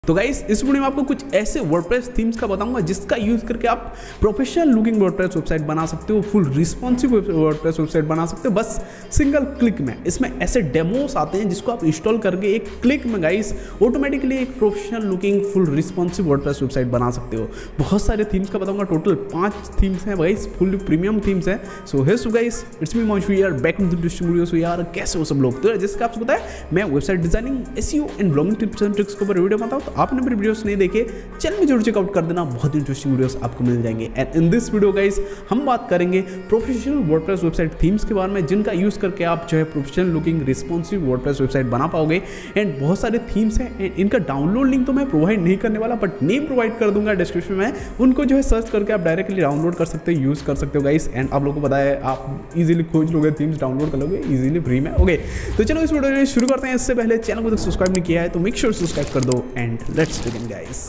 तो गाइस इस वीडियो में आपको कुछ ऐसे वर्डप्रेस थीम्स का बताऊंगा जिसका यूज करके आप प्रोफेशनल लुकिंग वर्डप्रेस वेबसाइट बना सकते हो, फुल रिस्पॉन्सिव वर्डप्रेस वेबसाइट बना सकते हो बस सिंगल क्लिक में। इसमें ऐसे डेमोस आते हैं जिसको आप इंस्टॉल करके एक क्लिक में गाइस ऑटोमेटिकली एक professional looking full responsive WordPress website बना सकते हो। बहुत सारे थीम्स का बताऊंगा, टोटल 5 थीम्स हैं गाइस, फुल प्रीमियम थीम्स हैं। So hey so guys, it's me Mohit यार, back in the video. So यार कैसे हो सब लोग? तो जिसका आपको पता है मैं website designing, SEO and blogging tips and tricks के ऊपर वीडियो बनाता हूं। तो आपने मेरे वीडियोस नहीं देखे, चैनल में जरूर चेकआउट कर देना, बहुत इंटरेस्टिंग वीडियोस आपको मिल जाएंगे। And in this video guys हम बात करेंगे प्रोफेशनल वर्डप्रेस वेबसाइट थीम्स के बारे में, जिनका यूज करके आप जो है professional looking responsive WordPress website बना पाओगे। एंड बहुत सारे थीम्स हैं एंड इनका डाउनलोड लिंक तो मैं प्रोवाइड नहीं करने वाला, बट नेम प्रोवाइड कर दूंगा डिस्क्रिप्शन में। उनको जो है सर्च करके आप डायरेक्टली डाउनलोड कर सकते हो, यूज कर सकते हो गाइस। एंड आप लोगों को पता है आप इजीली खोज लोगे, थीम्स डाउनलोड कर लोगे इजीली फ्री में। ओके, तो चलो इस वीडियो में शुरू करते हैं। इससे पहले चैनल को सब्सक्राइब नहीं किया है तो मेक श्योर सब्सक्राइब कर दो and let's begin guys.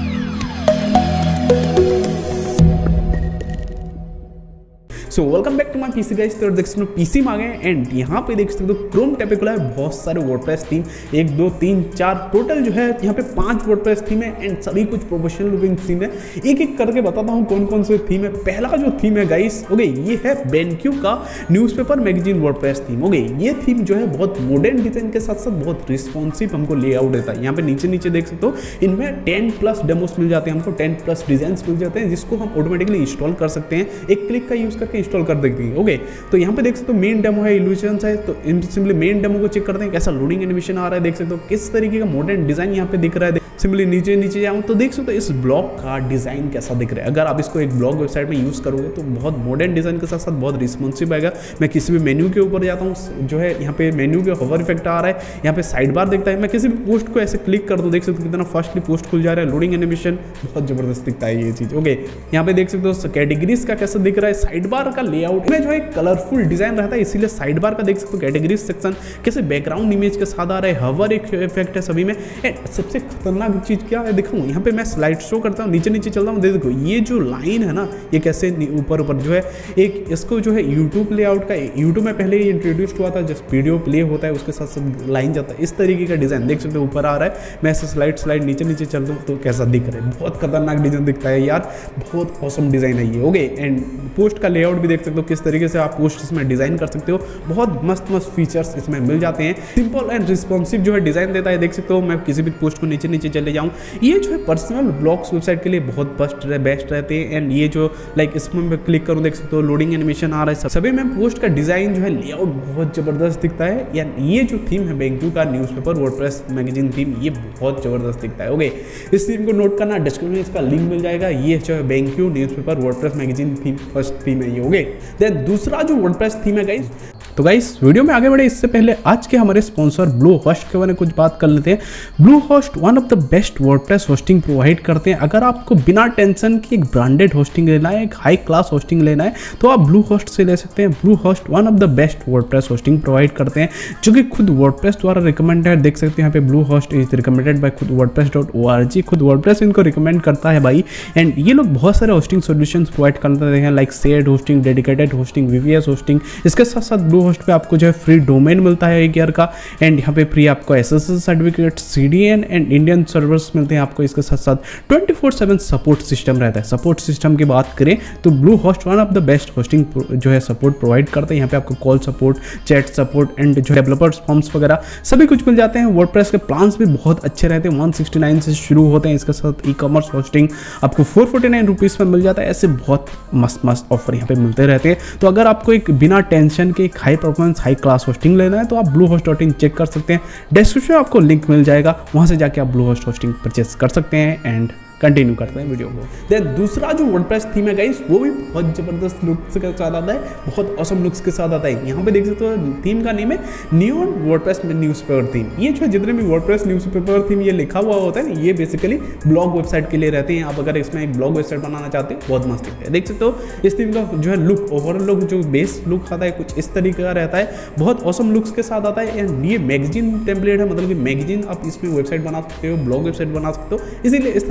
So welcome back to my PC guys. तो देख सकते हो पीसी में आ गए एंड यहाँ पे देख सकते हो क्रोम टैब पे खुला है बहुत सारे वर्डप्रेस थीम, 1 2 3 4 टोटल जो है यहाँ पे 5 वर्डप्रेस थीम है एंड सभी कुछ प्रोफेशनल लुकिंग थीम है। एक एक करके बताता हूँ कौन कौन से थीम है। पहला का जो थीम है गाइस, ओके, ये है BenQ का newspaper magazine WordPress theme. Okay, ये थीम जो है बहुत मॉडर्न डिजाइन के साथ साथ बहुत रिस्पॉन्सिव हमको लेआउट देता है। यहाँ पे नीचे देख सकते हो इनमें 10+ डेमोस मिल जाते हैं, हमको 10+ डिजाइन मिल जाते हैं जिसको हम ऑटोमेटिकली इंस्टॉल कर सकते हैं, एक क्लिक का यूज करके इंस्टॉल कर देती है। ओके, तो यहाँ पे देख सकते हो मेन डेमो है, इल्यूशंस है। तो सिंपली मेन डेमो को चेक करते हैं कैसा लोडिंग एनिमेशन आ रहा है। देख सकते हो किस तरीके का मॉडर्न डिजाइन यहाँ पे दिख रहा है। सिंपली नीचे जाऊँ तो देख सकते हो इस ब्लॉग का डिजाइन कैसा दिख रहा है। अगर आप इसको एक ब्लॉग वेबसाइट में यूज करोगे तो बहुत मॉडर्न डिजाइन के साथ साथ बहुत रिस्पॉन्सिव आएगा। मैं किसी भी मेन्यू के ऊपर जाता हूँ, जो है यहाँ पे मेन्यू के होवर इफेक्ट आ रहा है, यहाँ पे साइड बार दिखता है। मैं किसी भी पोस्ट को ऐसे क्लिक कर दूँ, देख सकते हो कितना फास्टली पोस्ट खुल जा रहा है, लोडिंग एनिमेशन बहुत जबरदस्त दिखता है ये चीज। ओके, यहाँ पे देख सकते हो कैटेगरीज का कैसा दिख रहा है, साइड बार का लेआउट में जो है कलरफुल डिजाइन रहता है, इसीलिए साइड बार का देख सकते हो कैटेगरीज सेक्शन कैसे बैकग्राउंड इमेज के साथ आ रहा है, हवर एक इफेक्ट है सभी में। सबसे खतरनाक चीज क्या है दिखाऊं, यहाँ पे मैं स्लाइड शो करता हूँ, नीचे चलता हूँ, देखो ये जो लाइन है ना, ये कैसे ऊपर जो है एक इसको जो है यूट्यूब लेआउट का, यूट्यूब में पहले ये इंट्रोड्यूस हुआ था, जब वीडियो प्ले होता है उसके साथ साथ लाइन जाता है, इस तरीके का डिजाइन देख सकते हो ऊपर आ रहा है। मैं ऐसे स्लाइड नीचे चलता हूँ तो कैसा दिख रहा है, बहुत खतरनाक डिजाइन दिखता है यार, बहुत ऑसम डिजाइन है ये। ओके, एंड पोस्ट का लेआउट भी देख सकते हो किस तरीके से आप पोस्ट इसमें डिजाइन कर सकते हो, बहुत मस्त फीचर्स इसमें मिल जाते हैं। सिंपल एंड रिस्पॉन्सिव जो है डिजाइन देता है। देख सकते हो मैं किसी भी पोस्ट को नीचे चले जाऊँ, ये जो है पर्सनल ब्लॉग्स वेबसाइट के लिए बहुत बेस्ट रहते हैं। एंड ये जो लाइक इसमें मैं क्लिक करूँ देख सकते हो लोडिंग एनिमेशन आ रहा है, सभी में पोस्ट का डिजाइन जो है लेआउट बहुत जबरदस्त दिखता है। या ये जो थीम है BenQ का न्यूज़पेपर वर्डप्रेस मैगजीन थीम, ये बहुत जबरदस्त दिखता है। ओके, इस थीम को नोट करना, डिस्क्रिप्शन में इसका लिंक मिल जाएगा। ये जो है BenQ newspaper WordPress magazine theme first theme है ये। ओके, देन दूसरा जो वर्डप्रेस थीम है गाइस, तो गाइस वीडियो में आगे बढ़े इससे पहले आज के हमारे स्पॉन्सर ब्लूहोस्ट के बारे में कुछ बात कर लेते हैं। Bluehost one of the best WordPress hosting provide करते हैं। अगर आपको बिना टेंशन की एक ब्रांडेड होस्टिंग लेना है, एक हाई क्लास होस्टिंग लेना है, तो आप ब्लूहोस्ट से ले सकते हैं। Bluehost one of the best WordPress hosting provide करते हैं, जो कि खुद वर्डप्रेस द्वारा रिकमेंडेड। देख सकते हैं यहाँ पे ब्लूहोस्ट इज रिकमेंडेड बाय खुद wordpress.org, खुद वर्डप्रेस इनको रिकमेंड करता है भाई। एंड ये लोग बहुत सारे होस्टिंग सॉल्यूशंस प्रोवाइड करते हैं, like shared hosting, dedicated hosting, VPS hosting. इसके साथ साथ ब्लूहोस्ट पे आपको जो है फ्री डोमेन मिलता है 1 ईयर का। एंड यहाँ पे फ्री आपको SSL certificate, CDN and Indian servers मिलते हैं आपको। इसके साथ साथ 24/7 सपोर्ट सिस्टम रहता है। सपोर्ट सिस्टम की बात करें तो Bluehost one of the best hosting जो है सपोर्ट प्रोवाइड करता है। यहाँ पे आपको call support, chat support and जो डेवलपर्स फॉर्म्स वगैरह सभी कुछ मिल जाते हैं। वर्डप्रेस के प्लान्स भी बहुत अच्छे रहते हैं, 169 से शुरू होते हैं। इसके साथ ई-कॉमर्स होस्टिंग आपको 449 रुपीज़ में मिल जाता है। ऐसे बहुत मस्त ऑफर यहाँ पे मिलते रहते हैं। तो अगर आपको एक बिना टेंशन के एक high performance high class hosting लेना है तो आप bluehost.in चेक कर सकते हैं, डिस्क्रिप्शन में आपको लिंक मिल जाएगा, वहां से जाके आप ब्लूहोस्ट होस्टिंग परचेस कर सकते हैं। एंड कंटिन्यू करते हैं वीडियो को। देन दूसरा जो वर्डप्रेस थीम है गाइस, वो भी बहुत जबरदस्त लुक्स के साथ आता है, बहुत ऑसम लुक्स के साथ आता है। यहाँ पे देख सकते हो थीम का नेम है नियॉन वर्डप्रेस न्यूज़पेपर थीम। ये जो जितने भी वर्डप्रेस न्यूज़पेपर थीम ये लिखा हुआ होता है ना, ये बेसिकली ब्लॉग वेबसाइट के लिए रहते हैं। आप अगर इसमें एक ब्लॉग वेबसाइट बनाना चाहते हो, बहुत मस्त दिखता है। देख सकते हो इस थीम का जो है लुक, ओवरऑल लुक जो बेस लुक आता है कुछ इस तरीके का रहता है, बहुत ऑसम लुक्स के साथ आता है। एंड ये मैगजीन टेम्पलेट है, मतलब कि मैगजीन आप इसमें वेबसाइट बना सकते हो, ब्लॉग वेबसाइट बना सकते हो, इसीलिए इस तरीके का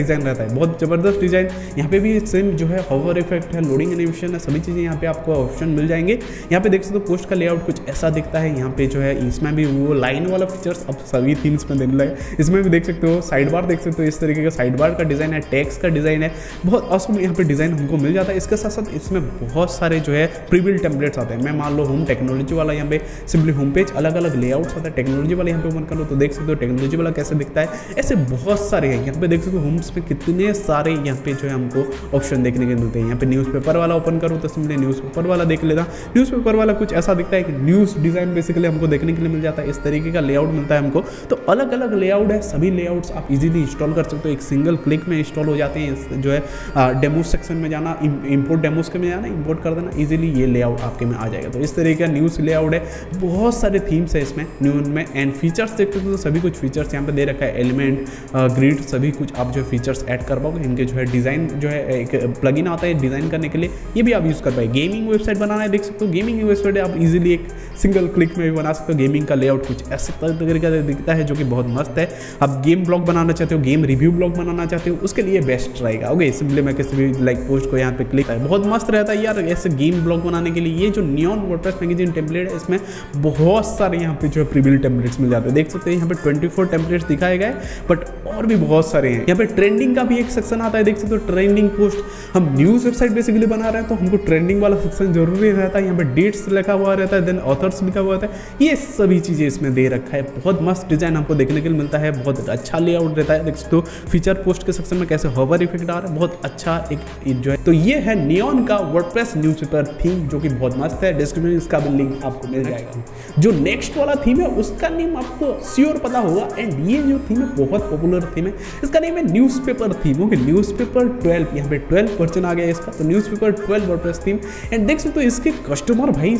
डिज़ाइन रहता है, बहुत ज़बरदस्त डिज़ाइन। यहाँ पे भी सेम जो है हॉवर इफेक्ट है, लोडिंग एनिमेशन है, सभी चीज़ें यहाँ पे आपको ऑप्शन मिल जाएंगे। यहाँ पे देख सकते हो पोस्ट का लेआउट कुछ ऐसा दिखता है। यहाँ पे जो है इसमें भी वो लाइन वाला फीचर्स अब सभी थीम्स में देने लगे। इसमें भी देख सकते हो साइड बार देख सकते हो, इस तरीके का साइड बार का डिज़ाइन है, टेक्स्ट का डिज़ाइन है, बहुत ऑसम यहाँ पे डिज़ाइन हमको मिल जाता है। इसके साथ साथ इसमें बहुत सारे जो है प्रीबिल्ट टेम्पलेट्स आते हैं। मैं मान लो होम टेक्नोलॉजी वाला, यहाँ पे सिंपली होम पेज अलग अलग लेआउट्स आता है। टेक्नोलॉजी वाला यहाँ पे ओपन कर लो तो देख सकते हो टेक्नोलॉजी वाला कैसे दिखता है। ऐसे बहुत सारे हैं यहाँ पे देख सकते हो, होम्स पे कितने सारे यहाँ पे जो है हमको ऑप्शन देखने के मिलते हैं। यहाँ पे न्यूज़पेपर वाला ओपन करो तो सिंपली न्यूज़पेपर वाला देख लेना। न्यूज़पेपर वाला कुछ ऐसा दिखता है कि न्यूज़ डिज़ाइन बेसिकली हमको देखने के लिए मिल जाता है। इस तरीके का लेआउट मिलता है हमको। तो अलग अलग लेआउट है, सभी लेआउट्स आप इजीली इंस्टॉल कर सकते हो, एक सिंगल क्लिक में इंस्टॉल हो जाते हैं। जो है डेमो सेक्शन में जाना, इंपोर्ट डेमोस के में जाना, इंपोर्ट कर देना, इजीली ये लेआउट आपके में आ जाएगा। तो इस तरीके का न्यूज़ लेआउट है। बहुत सारे थीम्स है इसमें न्यू में, एंड फीचर्स देखते हो तो सभी कुछ फीचर्स यहाँ पे दे रखा है। एलिमेंट, ग्रिड, सभी कुछ आप जो फीचर्स ऐड कर पाओगे। इनके जो है डिज़ाइन जो है एक प्लगइन आता है डिज़ाइन करने के लिए, ये भी आप यूज़ कर पाए। गेमिंग वेबसाइट बनाना है, देख सकते हो गेमिंग वेबसाइट आप इजीली एक सिंगल क्लिक में भी बना सकते हो। गेमिंग का लेआउट कुछ ऐसा तरीके का दिखता है जो कि बहुत मस्त है। आप गेम ब्लॉग बनाना चाहते हो, गेम रिव्यू ब्लॉग बनाना चाहते हो, उसके लिए बेस्ट रहेगा। ओके, सिंपली मैं किसी भी लाइक पोस्ट को यहाँ पे क्लिक है, बहुत मस्त रहता है यार ऐसे गेम ब्लॉग बनाने के लिए। ये जो नियॉन वर्डप्रेस मैगजीन टेम्पलेट है, इसमें बहुत सारे यहाँ पे जो है प्रीबिल्ट टेम्पलेट्स मिल जाते हैं। देख सकते हैं यहाँ पे 24 टेम्पलेट्स दिखाए गए, बट और भी बहुत सारे हैं। यहाँ पे ट्रेंडिंग का भी एक सेक्शन आता है, देख सकते हो ट्रेंडिंग पोस्ट। हम न्यूज़ वेबसाइट बेसिकली बना रहे हैं तो हमको ट्रेंडिंग वाला सेक्शन जरूरी रहता है। यहाँ पे डेट्स लिखा हुआ रहता है, देन ऑथर्स लिखा हुआ रहता है। ये सभी चीज़ें इसमें दे रखा है। बहुत मस्त डिजाइन हमको देखने के लिए मिलता है, बहुत अच्छा लेआउट रहता है। देख सकते हो फीचर पोस्ट के सेक्शन में कैसे हॉवर इफेक्ट आ रहा है, बहुत अच्छा एक जो है। तो ये है नियॉन का वर्डप्रेस न्यूज़पेपर थीम जो कि बहुत मस्त है। डिस्क्रिप्शन में इसका भी लिंक आपको मिल जाएगा। जो नेक्स्ट वाला थीम है उसका नेम आपको श्योर पता होगा, एंड ये जो थीम है बहुत पॉपुलर थीम है। इसका नेम है न्यूज़पेपर थीम। ओके, न्यूज़पेपर 12, यहाँ पे 12 वर्जन आ गया है इसका। तो न्यूज़पेपर 12 वर्डप्रेस थीम, एंड देख सकते हो इसके कस्टमर भाई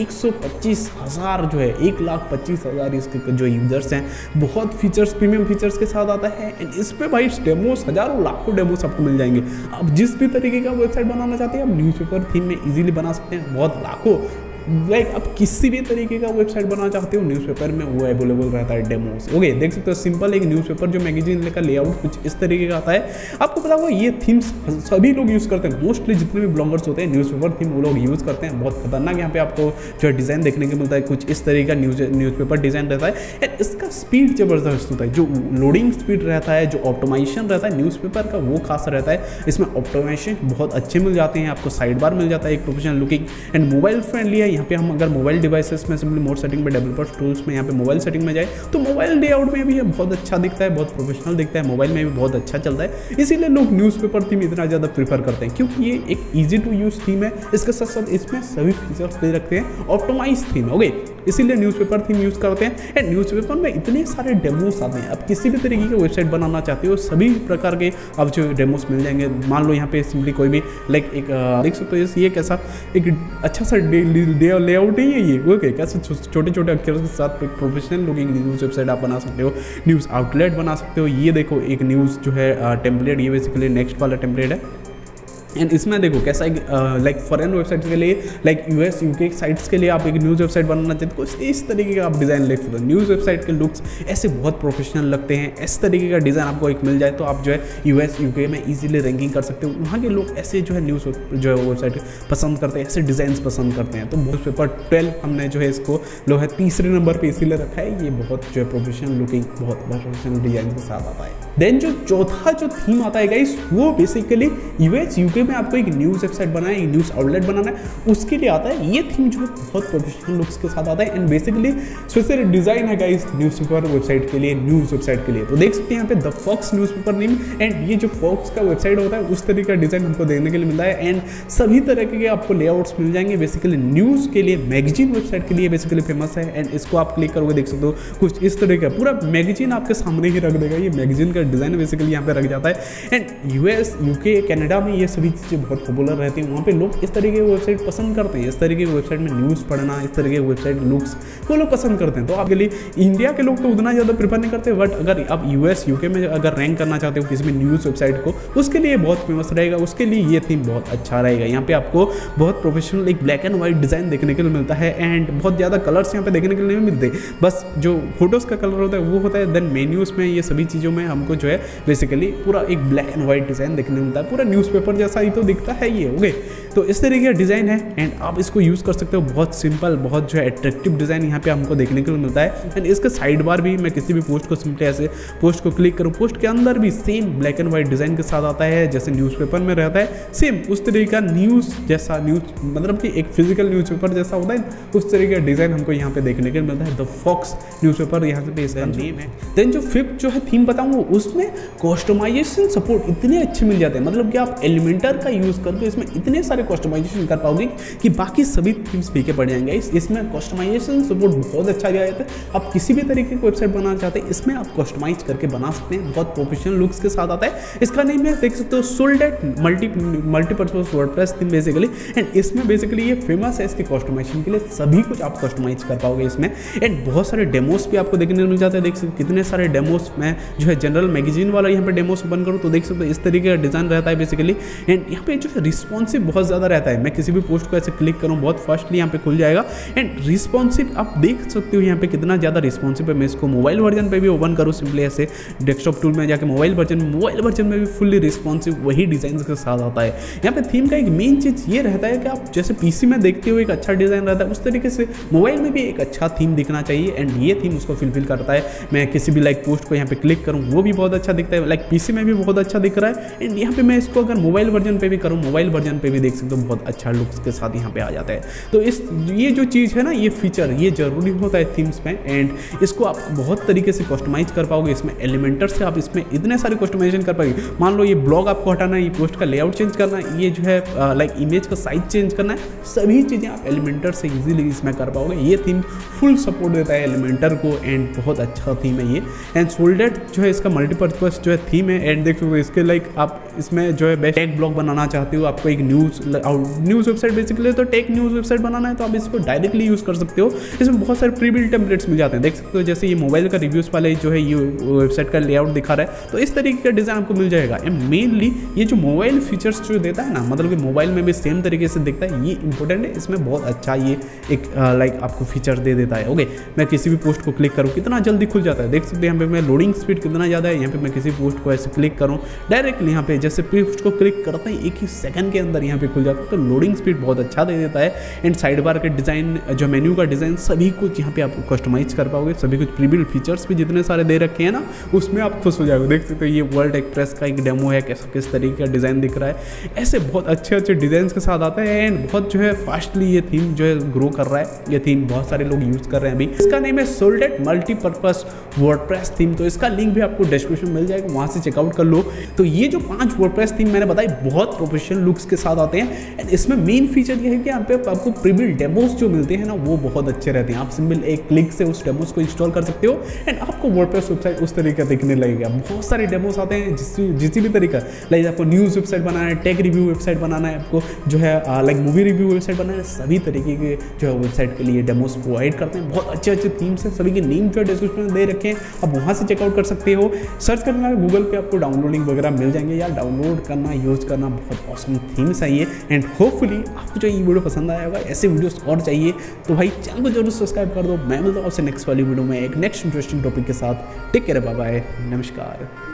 125,000 जो है 1,25,000 इसके जो यूजर्स हैं। बहुत फीचर्स प्रीमियम फीचर्स के साथ आता है, एंड इस पे भाई डेमोस हजारों लाखों डेमोस आपको मिल जाएंगे। आप जिस भी तरीके का वेबसाइट बनाना चाहते हैं आप न्यूज़पेपर थीम में इजीली बना सकते हैं। बहुत लाखों लाइक आप किसी भी तरीके का वेबसाइट बनाना चाहते हो न्यूज़पेपर में वो अवेलेबल रहता है डेमोस। ओके, देख सकते हो सिंपल एक न्यूज़पेपर जो मैगजीन का लेआउट कुछ इस तरीके का आता है। आपको पता होगा ये थीम्स सभी लोग यूज़ करते हैं। मोस्टली जितने भी ब्लॉगर्स होते हैं न्यूज़पेपर थीम वो लोग यूज़ करते हैं। बहुत खतरनाक यहाँ पे आपको जो है डिज़ाइन देखने को मिलता है, कुछ इस तरीके का न्यूज़पेपर डिज़ाइन रहता है। एंड इसका स्पीड ज़बरदस्त होता है, जो लोडिंग स्पीड रहता है, जो ऑप्टिमाइजेशन रहता है न्यूज़पेपर का वो खास रहता है। इसमें ऑप्टिमाइजेशन बहुत अच्छे मिल जाते हैं, आपको साइड बार मिल जाता है एक professional looking, and mobile friendly है। यहाँ पे हम अगर मोबाइल डिवाइसेस में सिंपली मोड सेटिंग में डेवलपर्स टूल्स में यहाँ पे मोबाइल सेटिंग में जाए तो मोबाइल लेआउट में भी ये बहुत अच्छा दिखता है, बहुत प्रोफेशनल दिखता है, मोबाइल में भी बहुत अच्छा चलता है। इसीलिए लोग न्यूज़पेपर थीम इतना ज़्यादा प्रीफर करते हैं क्योंकि ये एक ईजी टू यूज़ थीम है। इसके साथ साथ इसमें सभी फीचर्स दे रखते हैं, ऑप्टिमाइज थीम। ओके, इसीलिए न्यूज़पेपर थीम यूज़ करते हैं। एंड न्यूज़पेपर में इतने सारे डेमोस आते हैं। आप किसी भी तरीके की वेबसाइट बनाना चाहते हो सभी प्रकार के अब जो डेमोस मिल जाएंगे। मान लो यहाँ पे सिंपली कोई भी लाइक एक देख सकते हो ये कैसा एक अच्छा सा लेआउट है ये। ओके, कैसे छोटे छोटे अक्षरों के साथ एक प्रोफेशनल लुकिंग न्यूज़ वेबसाइट आप बना सकते हो, न्यूज़ आउटलेट बना सकते हो। ये देखो एक न्यूज़ जो है टेम्पलेट, ये बेसिकली नेक्स्ट वाला टेम्पलेट है। एंड इसमें देखो कैसा एक लाइक फॉरेन वेबसाइट्स के लिए लाइक यूएस यूके साइट्स के लिए आप एक न्यूज़ वेबसाइट बनाना चाहते हो तो इस तरीके का आप डिज़ाइन लिख सकते हो। न्यूज़ वेबसाइट के लुक्स ऐसे बहुत प्रोफेशनल लगते हैं। इस तरीके का डिज़ाइन आपको एक मिल जाए तो आप जो है यूएस यूके में इजीली रैंकिंग कर सकते हो। वहाँ के लोग ऐसे जो है न्यूज़ जो है वेबसाइट पसंद करते हैं, ऐसे डिज़ाइन पसंद करते हैं। तो न्यूज़पेपर 12 हमने जो है इसको लो है तीसरे नंबर पर इसीलिए रखा है। ये बहुत जो है प्रोफेशनल लुकिंग बहुत प्रोफेशनल डिज़ाइन के साथ आता है। देन जो चौथा जो थीम आता है गाइस वो बेसिकली यूएस यूके में आपको एक न्यूज़ वेबसाइट बनाना है, न्यूज़ आउटलेट बनाना है, उसके लिए आता है। ये थीम जो है बहुत प्रोफेशनल लुक्स के साथ आता है एंड बेसिकली स्पेशल डिजाइन है गाइस न्यूज़पेपर वेबसाइट के लिए, न्यूज़ वेबसाइट के लिए। तो देख सकते हैं यहाँ पे the Fox newspaper name, and ये जो फॉक्स का वेबसाइट होता है उस तरीके का डिजाइन हमको देखने के लिए मिलता है। एंड सभी तरह के आपको लेआउट्स मिल जाएंगे बेसिकली न्यूज़ के लिए, मैगजीन वेबसाइट के लिए बेसिकली फेमस है। एंड इसको आप क्लिक करोगे देख सकते हो कुछ इस तरह का पूरा मैगजीन आपके सामने ही रख देगा। ये मैगजीन का डिज़ाइन बेसिकली यहाँ पे रख जाता है। एंड यूएस यूके कनाडा में ये सभी वही चीज़ें बहुत पॉपुलर रहती हैं, वहाँ पे लोग इस तरीके की वेबसाइट पसंद करते हैं, इस तरीके की वेबसाइट में न्यूज़ पढ़ना, इस तरीके की वेबसाइट लुक्स वो लोग पसंद करते हैं। तो आपके लिए इंडिया के लोग तो उतना ज़्यादा प्रीफर नहीं करते, बट अगर आप US UK में अगर रैंक करना चाहते हो किसी भी न्यूज़ वेबसाइट को, उसके लिए बहुत फेमस रहेगा, उसके लिए ये थीम बहुत अच्छा रहेगा। यहाँ पे आपको बहुत प्रोफेशनल एक ब्लैक एंड व्हाइट डिज़ाइन देखने के लिए मिलता है एंड बहुत ज़्यादा कलर्स यहाँ पे देखने के लिए नहीं मिलते, बस जो फोटोज़ का कलर होता है वो होता है। देन मेन्यूज़ में ये सभी चीज़ों में हमको जो है बेसिकली पूरा एक ब्लैक एंड व्हाइट डिज़ाइन देखने को मिलता है, पूरा न्यूज़पेपर जैसा ही तो दिखता है ये। ओके, तो इस तरीके का डिज़ाइन है एंड आप इसको यूज़ कर सकते हो। बहुत सिंपल, बहुत जो है अट्रैक्टिव डिज़ाइन यहाँ पे हमको देखने को मिलता है। एंड इसका साइड बार भी मैं किसी भी पोस्ट को सिंपली ऐसे पोस्ट को क्लिक करूँ, पोस्ट के अंदर भी same black and white design के साथ आता है जैसे न्यूज़पेपर में रहता है, सेम उस तरीके का न्यूज़ जैसा, न्यूज़ मतलब कि एक फिजिकल न्यूज़पेपर जैसा होता है, उस तरीके का डिज़ाइन हमको यहाँ पे देखने को मिलता है। द फॉक्स न्यूज़पेपर यहाँ पे इसका नेम है। देन जो फिफ्थ जो है थीम बताऊँ, उसमें कस्टमाइजेशन सपोर्ट इतने अच्छे मिल जाते हैं, मतलब कि आप एलिमेंटर का यूज़ करके इसमें इतने सारे कस्टमाइजेशन कर पाओगे कि बाकी सभी थीम्स फीके पड़ जाएंगे। इसमें कस्टमाइजेशन सपोर्ट बहुत अच्छा दिया जाता है। आप किसी भी तरीके की वेबसाइट बनाना चाहते हैं, इसमें आप कस्टमाइज करके बना सकते हैं, बहुत प्रोफेशनल लुक्स के साथ आता है। इसका नेम है, देख सकते हो, Soledad multipurpose WordPress theme basically. And इसमें बेसिकली ये फेमस है इसके कस्टमाइजेशन के लिए, सभी कुछ आप कस्टमाइज कर पाओगे इसमें। एंड बहुत सारे डेमोस भी आपको देखने को मिल जाते हैं, देख सकते कितने सारे डेमोस। मैं जो है जनरल मैगजीन वाला यहाँ पे डेमोस ओपन करूँ तो देख सकते हो इस तरीके का डिज़ाइन रहता है बेसिकली। एंड यहाँ पे जो है रिस्पॉन्सिव बहुत ज़्यादा रहता है। मैं किसी भी पोस्ट को ऐसे क्लिक करूँ बहुत फास्टली यहाँ पे खुल जाएगा। एंड रिस्पॉन्सिव आप देख सकते हो यहाँ पे कितना ज़्यादा रिस्पॉन्सिव है। मैं इसको मोबाइल वर्जन पे भी ओपन करूँ सिंपली ऐसे डेस्कटॉप टूल में जाके मोबाइल वर्जन में भी फुल्ली रिस्पॉन्सिव वही डिज़ाइन के साथ आता है। यहाँ पे थीम का एक मेन चीज़ ये रहता है कि आप जैसे PC में देखते हो एक अच्छा डिज़ाइन रहता है, उस तरीके से मोबाइल में भी एक अच्छा थीम दिखना चाहिए। एंड ये थीम उसको फुलफिल करता है। मैं किसी भी लाइक पोस्ट को यहाँ पे क्लिक करूँ वो भी बहुत अच्छा दिखता है, लाइक PC में भी बहुत अच्छा दिख रहा है। एंड यहाँ पे मैं इसको अगर मोबाइल वर्जन पे भी करूँ, मोबाइल वर्जन पे भी देख सकते हो बहुत अच्छा लुक्स के साथ यहाँ पे आ जाता है। तो ये जो चीज़ है ना, ये फीचर ये जरूरी होता है थीम्स में। एंड इसको आप बहुत तरीके से कस्टमाइज कर पाओगे। इसमें एलिमेंटर से आप इसमें इतने सारे कस्टमाइजेशन कर पाओगे। मान लो ये ब्लॉग आपको हटाना है, ये पोस्ट का लेआउट चेंज करना है, ये जो है लाइक इमेज का साइज चेंज करना है, सभी चीज़ें आप एलिमेंटर से इजीली इसमें कर पाओगे। ये थीम फुल सपोर्ट देता है एलिमेंटर को एंड बहुत अच्छा थीम है ये। एंड सोल्डेड जो है इसका मल्टीपर्पज जो है थीम है। एंड देखो इसके लाइक आप इसमें जो है बेस्ट टेक ब्लॉग बनाना चाहते हो, आपको एक न्यूज़ वेबसाइट बेसिकली तो टेक न्यूज़ वेबसाइट बनाना है तो आप इसको डायरेक्टली यूज़ कर सकते हो। इसमें बहुत सारे प्री बिल्ट टेम्पलेट्स मिल जाते हैं, देख सकते हो जैसे ये मोबाइल का रिव्यूज़ वाले जो है ये वेबसाइट का लेआउट दिखा रहा है, तो इस तरीके का डिज़ाइन आपको मिल जाएगा। एंड मेनली ये जो मोबाइल फीचर्स जो देता है ना, मतलब कि मोबाइल में भी सेम तरीके से दिखता है, ये इंपॉर्टेंट है। इसमें बहुत अच्छा ये एक लाइक आपको फीचर दे देता है। ओके, मैं किसी भी पोस्ट को क्लिक करूँ कितना जल्दी खुल जाता है, देख सकते हैं यहाँ पे मैं लोडिंग स्पीड कितना ज़्यादा है। यहाँ पे मैं किसी पोस्ट को ऐसे क्लिक करूँ डायरेक्टली यहाँ पे जैसे पोस्ट को क्लिक करते हैं 1 ही सेकंड के अंदर यहाँ पे खुल जाता है। तो लोडिंग स्पीड बहुत अच्छा दे देता है। एंड साइड बार के डिज़ाइन, जो मेन्यू का डिज़ाइन, सभी कुछ यहाँ पे आप कस्टमाइज कर पाओगे। सभी कुछ प्रीबिल्ट फीचर्स भी जितने सारे दे रखे हैं ना, उसमें आप खुश हो जाओगे। देख सकते हो ये वर्ल्ड एक्सप्रेस का एक डेमो है, किस तरीके का डिज़ाइन दिख रहा है। ऐसे बहुत अच्छे डिज़ाइन के साथ आता है। एंड बहुत जो है फास्टली ये थीम जो है ग्रो कर रहा है। ये थीम बहुत सारे लोग यूज़ कर रहे हैं अभी। इसका नेम है सोल्डेड मल्टीपर्पज वर्डप्रेस थीम। तो इसका लिंक भी आपको डिस्क्रिप्शन में मिल जाएगा, वहाँ से चेकआउट कर लो। तो ये जो 5 वर्डप्रेस थीम मैंने बताई बहुत प्रोफेशनल लुक्स के साथ आते हैं। एंड इसमें मेन फीचर ये है कि यहाँ पे आपको प्रीबिल्ट डेमोस जो मिलते हैं ना, वो बहुत अच्छे रहते हैं। आप सिंपल एक क्लिक से उस डेमोस को इंस्टॉल कर सकते हो एंड आपको वर्डप्रेस वेबसाइट उस तरीके का दिखने लगेगा। बहुत सारे डेमोस आते हैं जिस भी तरीका, लाइक आपको न्यूज़ वेबसाइट बनाना है, टेक रिव्यू वेबसाइट बनाना है, आपको जो है लाइक मूवी रिव्यू वेबसाइट बनाना है, सभी तरीके के जो है वेबसाइट के लिए डेमोस प्रोवाइड करते हैं। बहुत अच्छे थीम्स हैं, सभी के नेम जो है डिस्क्रिप्शन में दे रखे हैं, आप वहाँ से चेकआउट कर सकते हो। सर्च करना है गूगल पे, आपको डाउनलोडिंग वगैरह मिल जाएंगे। यार डाउनलोड करना, यूज़ करना बहुत ऑसम थीम्स है ये। एंड होपफुली आपको जो ये वीडियो पसंद आया होगा। ऐसे वीडियोस और चाहिए तो भाई चैनल को जरूर सब्सक्राइब कर दो। मैं मिलता हूँ आपसे नेक्स्ट वाली वीडियो में एक नेक्स्ट इंटरेस्टिंग टॉपिक के साथ। टेक केयर, बाय बाय, नमस्कार।